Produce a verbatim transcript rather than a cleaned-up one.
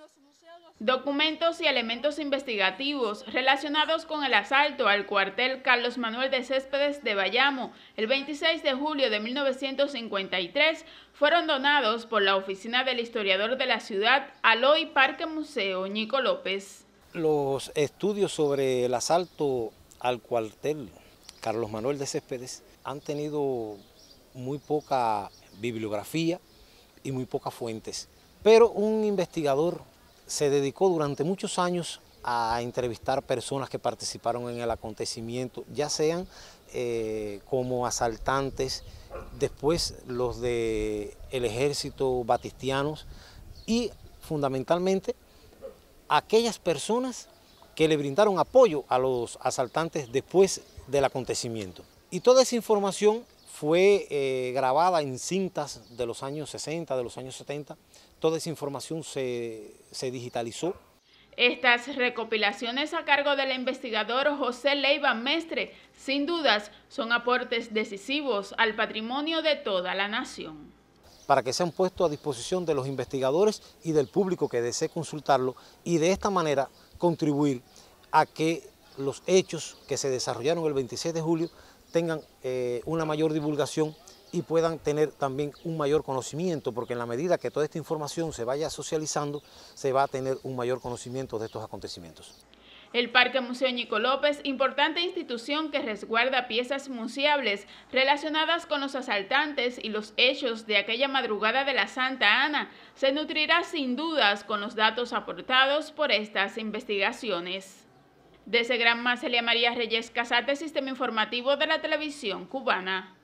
Documentos y elementos investigativos relacionados con el asalto al cuartel Carlos Manuel de Céspedes de Bayamo el veintiséis de julio de mil novecientos cincuenta y tres fueron donados por la Oficina del Historiador de la Ciudad al hoy Parque Museo Ñico López. Los estudios sobre el asalto al cuartel Carlos Manuel de Céspedes han tenido muy poca bibliografía y muy pocas fuentes, pero un investigador se dedicó durante muchos años a entrevistar personas que participaron en el acontecimiento, ya sean eh, como asaltantes, después los del ejército batistianos y fundamentalmente aquellas personas que le brindaron apoyo a los asaltantes después del acontecimiento. Y toda esa información fue eh, grabada en cintas de los años sesenta, de los años setenta. Toda esa información se, se digitalizó. Estas recopilaciones a cargo del investigador José Leiva Mestre, sin dudas, son aportes decisivos al patrimonio de toda la nación. Para que sean puestos a disposición de los investigadores y del público que desee consultarlo y de esta manera contribuir a que los hechos que se desarrollaron el veintiséis de julio tengan eh, una mayor divulgación y puedan tener también un mayor conocimiento, porque en la medida que toda esta información se vaya socializando, se va a tener un mayor conocimiento de estos acontecimientos. El Parque Museo Ñico López, importante institución que resguarda piezas museables relacionadas con los asaltantes y los hechos de aquella madrugada de la Santa Ana, se nutrirá sin dudas con los datos aportados por estas investigaciones. Desde Granma, Celia María Reyes Casate, Sistema Informativo de la Televisión Cubana.